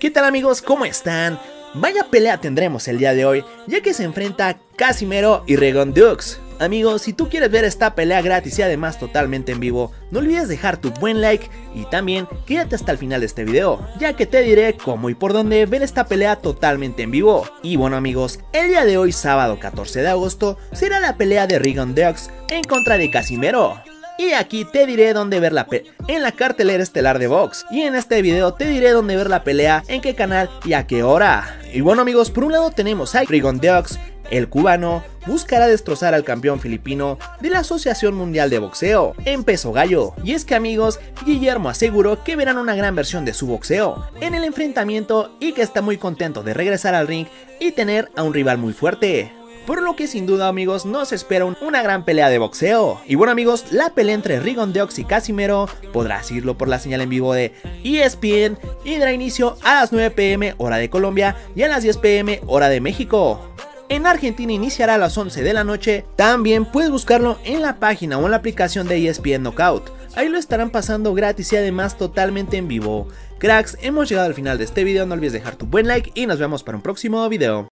¿Qué tal amigos? ¿Cómo están? Vaya pelea tendremos el día de hoy, ya que se enfrenta Casimero y Rigon Dux. Amigos, si tú quieres ver esta pelea gratis y además totalmente en vivo, no olvides dejar tu buen like y también quédate hasta el final de este video, ya que te diré cómo y por dónde ver esta pelea totalmente en vivo. Y bueno amigos, el día de hoy, sábado 14 de agosto, será la pelea de Rigon Dux en contra de Casimero. Y aquí te diré dónde ver la pelea en la cartelera estelar de Box. Y en este video te diré dónde ver la pelea, en qué canal y a qué hora. Y bueno amigos, por un lado tenemos a Rigon Dux. El cubano buscará destrozar al campeón filipino de la Asociación Mundial de Boxeo en peso gallo. Y es que amigos, Guillermo aseguró que verán una gran versión de su boxeo en el enfrentamiento y que está muy contento de regresar al ring y tener a un rival muy fuerte. Por lo que sin duda amigos nos espera una gran pelea de boxeo. Y bueno amigos, la pelea entre Rigon Dux y Casimero podrás seguirlo por la señal en vivo de ESPN y dará inicio a las 9 p.m. hora de Colombia y a las 10 p.m. hora de México. En Argentina iniciará a las 11 de la noche, también puedes buscarlo en la página o en la aplicación de ESPN Knockout. Ahí lo estarán pasando gratis y además totalmente en vivo. Cracks, hemos llegado al final de este video, no olvides dejar tu buen like y nos vemos para un próximo video.